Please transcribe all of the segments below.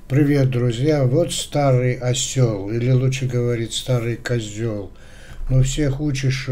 Привет, друзья! Вот старый осел, или лучше говорить старый козел. Но всех учишь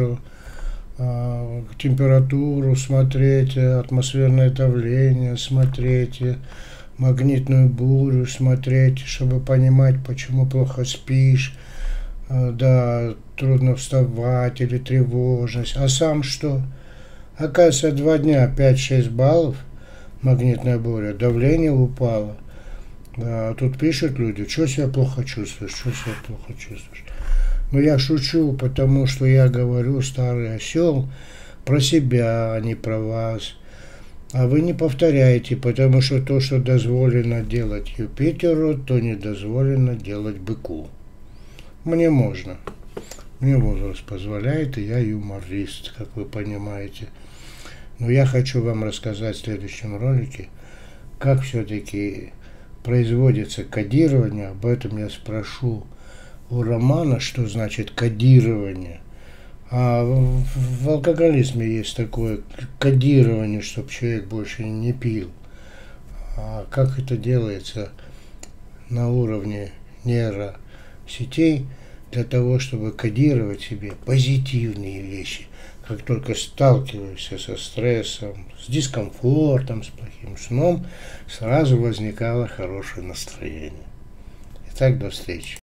температуру смотреть, атмосферное давление смотреть, магнитную бурю смотреть, чтобы понимать, почему плохо спишь, да, трудно вставать или тревожность. А сам что? Оказывается, 2 дня 5-6 баллов магнитная буря, давление упало. Да, тут пишут люди, что себя плохо чувствуешь, что себя плохо чувствуешь. Но я шучу, потому что я говорю, старый осел, про себя, а не про вас. А вы не повторяете, потому что то, что дозволено делать Юпитеру, то не дозволено делать быку. Мне можно. Мне возраст позволяет, и я юморист, как вы понимаете. Но я хочу вам рассказать в следующем ролике, как все-таки производится кодирование. Об этом я спрошу у Романа, что значит кодирование. А в алкоголизме есть такое кодирование, чтобы человек больше не пил. А как это делается на уровне нейросетей для того, чтобы кодировать себе позитивные вещи? Как только сталкиваешься со стрессом, с дискомфортом, с плохим сном, сразу возникало хорошее настроение. Итак, до встречи.